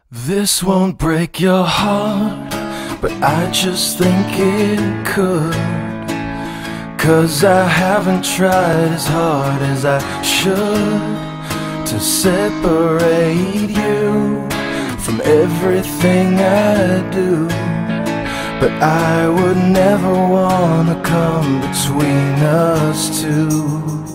This won't break your heart, but I just think it could. 'Cause I haven't tried as hard as I should to separate you from everything I do. But I would never wanna come between us two.